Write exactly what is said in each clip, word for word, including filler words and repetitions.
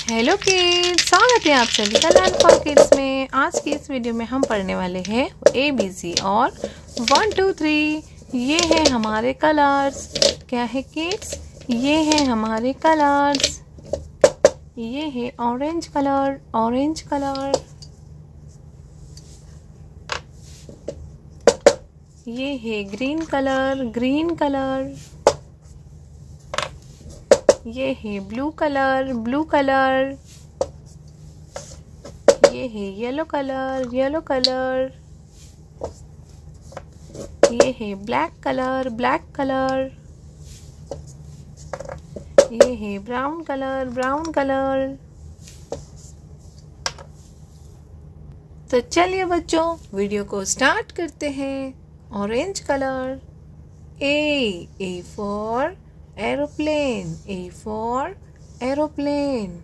Hello kids, स्वागत है आप सभी का लर्न फॉर किड्स में। आज की इस वीडियो में हम पढ़ने वाले हैं ए बी सी और वन टू थ्री। ये हैं हमारे कलर्स। क्या है किड्स? ये हैं हमारे कलर्स। ये है ऑरेंज कलर, ऑरेंज कलर। ये है ग्रीन कलर, ग्रीन कलर। ये है ब्लू कलर, ब्लू कलर। ये है येलो कलर, येलो कलर। ये है ब्लैक कलर, ब्लैक कलर। ये है ब्राउन कलर, ब्राउन कलर। तो चलिए बच्चों, वीडियो को स्टार्ट करते हैं। Orange colour. A A for aeroplane, A for aeroplane.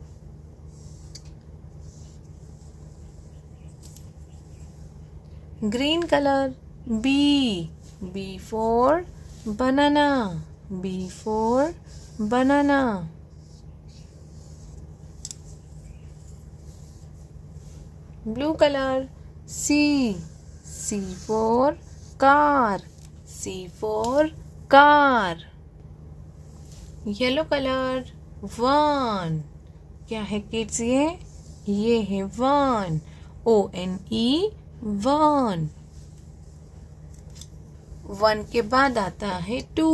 Green color. B, B for banana, B for banana. Blue color. C, C for car, C for car. Yellow colour. One. क्या है kids? ये ये है one, O N E, one. One के बाद आता है two.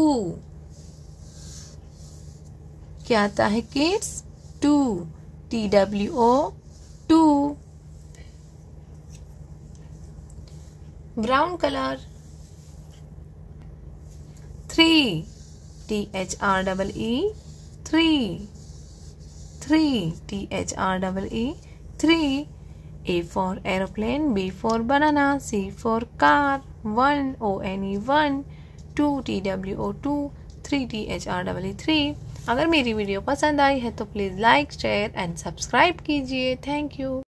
क्या आता है kids? Two, T W O, two. Brown colour. Three, T H R double E, three, three, T H R double E, three. A for aeroplane, B for banana, C for car, one, O N E, one, two, T W O, two, three, T H R double E, three. अगर मेरी video पसंद आई है तो please like, share and subscribe कीजिए। Thank you.